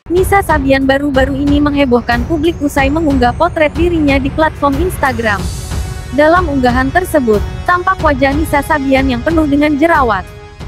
Nisa Sabian baru-baru ini menghebohkan publik usai mengunggah potret dirinya di platform Instagram. Dalam unggahan tersebut, tampak wajah Nisa Sabian yang penuh dengan jerawat.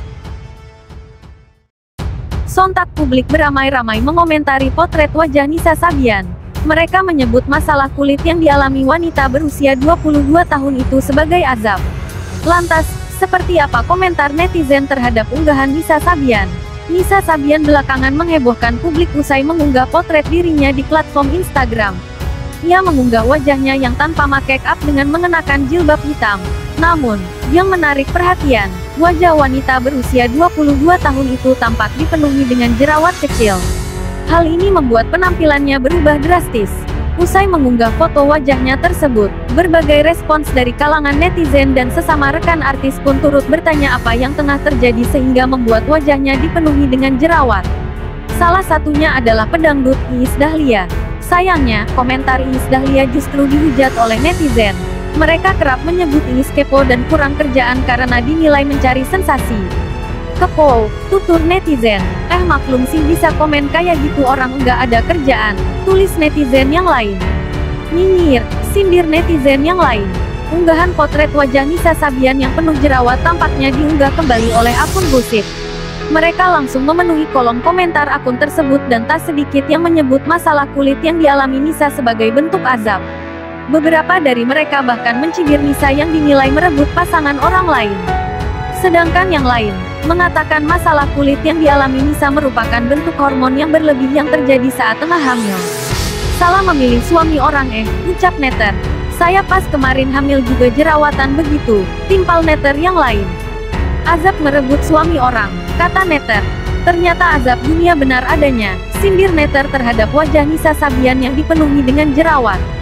Sontak publik beramai-ramai mengomentari potret wajah Nisa Sabian. Mereka menyebut masalah kulit yang dialami wanita berusia 22 tahun itu sebagai azab. Lantas, seperti apa komentar netizen terhadap unggahan Nisa Sabian? Nisa Sabian belakangan menghebohkan publik usai mengunggah potret dirinya di platform Instagram. Ia mengunggah wajahnya yang tanpa make up dengan mengenakan jilbab hitam. Namun, yang menarik perhatian, wajah wanita berusia 22 tahun itu tampak dipenuhi dengan jerawat kecil. Hal ini membuat penampilannya berubah drastis. Usai mengunggah foto wajahnya tersebut, berbagai respons dari kalangan netizen dan sesama rekan artis pun turut bertanya apa yang tengah terjadi sehingga membuat wajahnya dipenuhi dengan jerawat. Salah satunya adalah pedangdut Iis Dahlia. Sayangnya, komentar Iis Dahlia justru dihujat oleh netizen. Mereka kerap menyebut Iis kepo dan kurang kerjaan karena dinilai mencari sensasi. Kepo, tutur netizen. Maklum sih bisa komen kayak gitu orang nggak ada kerjaan, tulis netizen yang lain. Nyinyir, sindir netizen yang lain. Unggahan potret wajah Nisa Sabian yang penuh jerawat tampaknya diunggah kembali oleh akun gosip. Mereka langsung memenuhi kolom komentar akun tersebut dan tak sedikit yang menyebut masalah kulit yang dialami Nisa sebagai bentuk azab. Beberapa dari mereka bahkan mencibir Nisa yang dinilai merebut pasangan orang lain. Sedangkan yang lain mengatakan masalah kulit yang dialami Nisa merupakan bentuk hormon yang berlebih yang terjadi saat tengah hamil. Salah memilih suami orang ucap netter. Saya pas kemarin hamil juga jerawatan begitu, timpal netter yang lain. Azab merebut suami orang, kata netter. Ternyata azab dunia benar adanya, sindir netter terhadap wajah Nisa Sabian yang dipenuhi dengan jerawat.